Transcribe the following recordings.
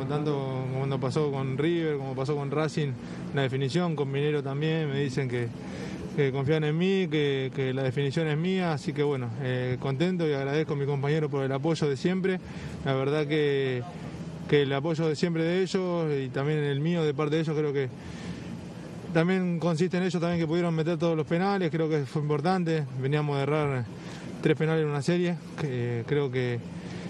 tanto cuando pasó con River, como pasó con Racing, la definición, con Minero también, me dicen que confían en mí, que la definición es mía, así que bueno, contento y agradezco a mi compañero por el apoyo de siempre. La verdad que el apoyo de siempre de ellos y también el mío de parte de ellos, creo que también consiste en ellos también que pudieron meter todos los penales, creo que fue importante. Veníamos de errar 3 penales en una serie, creo que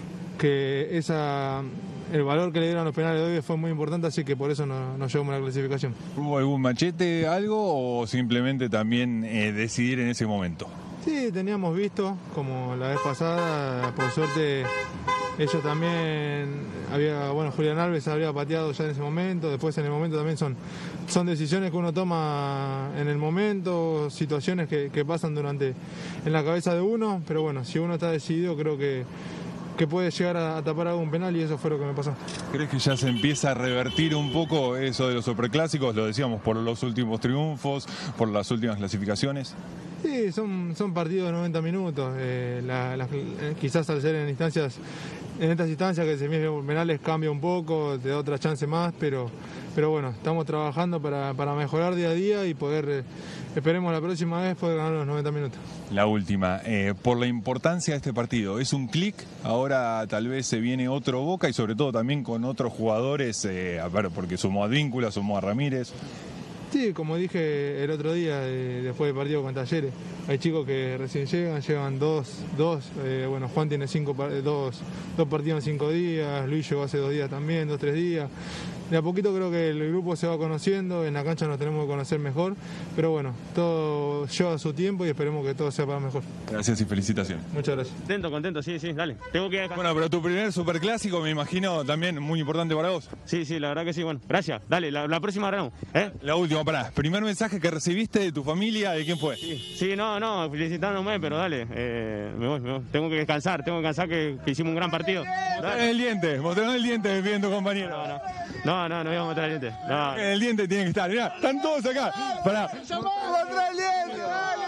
el valor que le dieron a los penales de hoy fue muy importante, así que por eso nos llevamos a la clasificación. ¿Hubo algún machete, algo, o simplemente también decidir en ese momento? Sí, teníamos visto, como la vez pasada, por suerte ellos también, Julián Alves había pateado ya en ese momento, después en el momento también son decisiones que uno toma en el momento, situaciones que pasan en la cabeza de uno, pero bueno, si uno está decidido creo que puede llegar a tapar algún penal y eso fue lo que me pasó. ¿Crees que ya se empieza a revertir un poco eso de los superclásicos? Lo decíamos, por los últimos triunfos, por las últimas clasificaciones. Sí, son partidos de 90 minutos. Quizás al ser en estas instancias que se miden penales cambia un poco, te da otra chance más, pero bueno, estamos trabajando para mejorar día a día y poder, esperemos la próxima vez, poder ganar los 90 minutos. La última, por la importancia de este partido, ¿es un clic? Ahora tal vez se viene otro Boca y sobre todo también con otros jugadores, porque sumó a Advíncula, sumó a Ramírez. Sí, como dije el otro día, después del partido con Talleres, hay chicos que recién llegan dos, Juan tiene dos partidos en 5 días, Luis llegó hace 2 días también, 2, 3 días. De a poquito creo que el grupo se va conociendo, en la cancha nos tenemos que conocer mejor, pero bueno, todo lleva su tiempo y esperemos que todo sea para mejor. Gracias y felicitaciones. Muchas gracias. Contento, sí, dale. Bueno, pero tu primer superclásico me imagino también muy importante para vos. Sí, la verdad que sí, bueno, gracias, dale, la próxima ganamos. La última, pará, primer mensaje que recibiste de tu familia, ¿de quién fue? Sí, no, felicitándome, pero dale, me voy, tengo que descansar que hicimos un gran partido. Mostrame el diente viendo compañero. No voy a mostrar el diente. No. El diente tiene que estar, mirá, están todos acá. Pará. ¡Muestra el diente!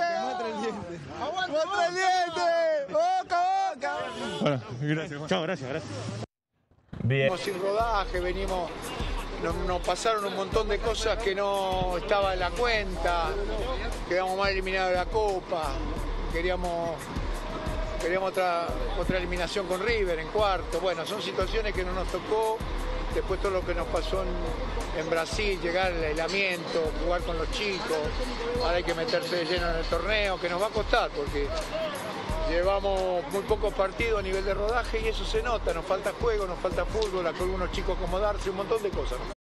¡Muestra el diente! ¡Boca! Bueno, gracias, Juan. Chao, gracias. Bien. Venimos sin rodaje, nos pasaron un montón de cosas que no estaba en la cuenta, quedamos mal eliminados de la Copa, queríamos otra eliminación con River en cuarto. Bueno, son situaciones que no nos tocó. Después todo lo que nos pasó en Brasil, llegar al aislamiento, jugar con los chicos, ahora hay que meterse de lleno en el torneo, que nos va a costar porque llevamos muy pocos partidos a nivel de rodaje y eso se nota, nos falta juego, nos falta fútbol, a algunos chicos acomodarse, un montón de cosas.